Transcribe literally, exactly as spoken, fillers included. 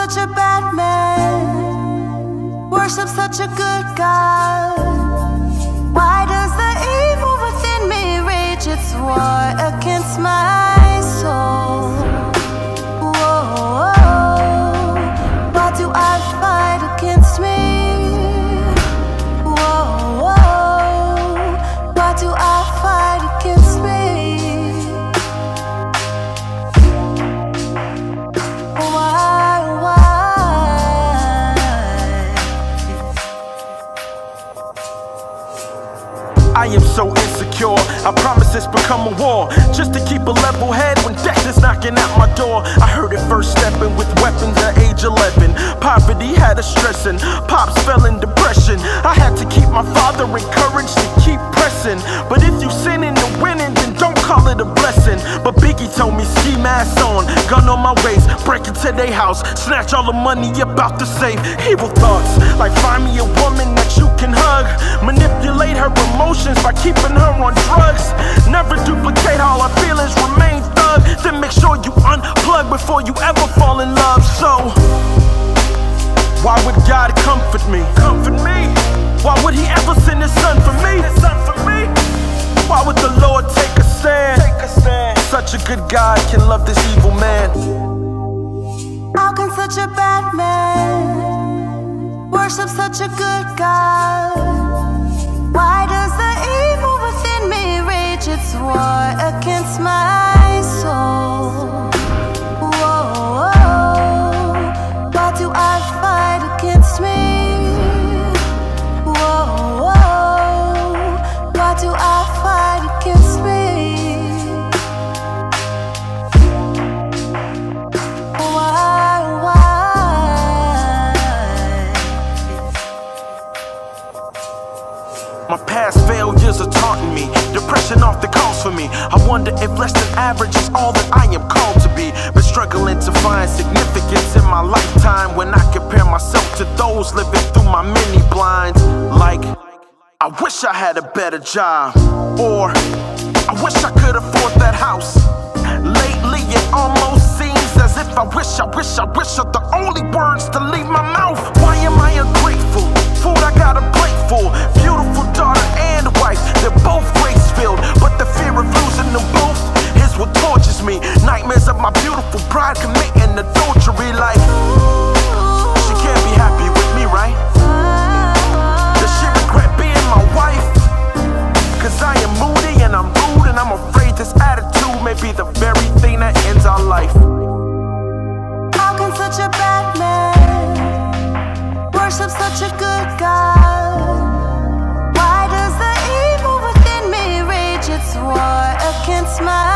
such a bad man? Worship such a good God. Why does the evil within me rage its war against my soul? Whoa, why do I fight against me? Whoa, why do I fight against me? Why, why? I am so insecure, I promise it's become a war, just to keep a level head when death is knocking at my door. I heard it first stepping with weapons at age eleven. Poverty had us stressing, pops fell in depression. I had to keep my father encouraged to keep pressing. But if you sin into winning, then don't call it a blessing. But Biggie told me ski mask on, gun on my waist, break into their house, snatch all the money about to save. Evil thoughts, like find me a woman that you can hug, manipulate her emotions by keeping her on drugs. Never duplicate all our feelings, remain thug. Then make sure you unplug before you ever fall in love. So why would God comfort me? Comfort me. Why would he ever send his son for me? His son for me. Why would the Lord take a stand? Take a stand. Such a good God can love this evil man. How can such a bad man worship such a good God? Why does the evil within me rage its war against my soul? Whoa, why do I fight against me? Whoa, why do I fight against me? Why, why? My past failures are taunting me, depression off the calls for me. I wonder if less than average is all that I am called to be. Been struggling to find significance in my lifetime when I compare myself to those living through my many blinds. Like, I wish I had a better job, or I wish I could afford that house. Lately it almost seems as if I wish, I wish, I wish are the only words to leave my mouth. Why am I ungrateful? Food I got a plate full, beautiful daughter and wife, they're both grace-filled. But the fear of losing them both is what tortures me. Nightmares of my beautiful bride committing adultery. Like, she can't be happy with me, right? Does she regret being my wife? Cause I am moody and I'm rude, and I'm afraid this attitude may be the very thing that ends our life. How can such a bad man worship such a good God? Why does the evil within me rage its war against my